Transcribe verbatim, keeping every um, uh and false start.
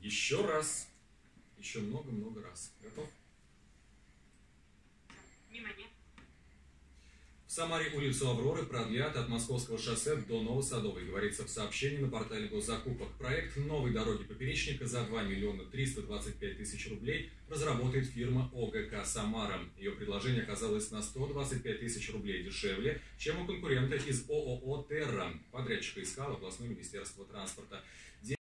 Еще раз. Еще много-много раз. Готов? Мимо нет. В Самаре улицу Авроры продлят от Московского шоссе до Новосадовой, говорится в сообщении на портале госзакупок. Проект новой дороги поперечника за два миллиона триста двадцать пять тысяч рублей разработает фирма ОГК «Самара». Ее предложение оказалось на сто двадцать пять тысяч рублей дешевле, чем у конкурента из ООО «Терра». Подрядчика искало областное министерство транспорта.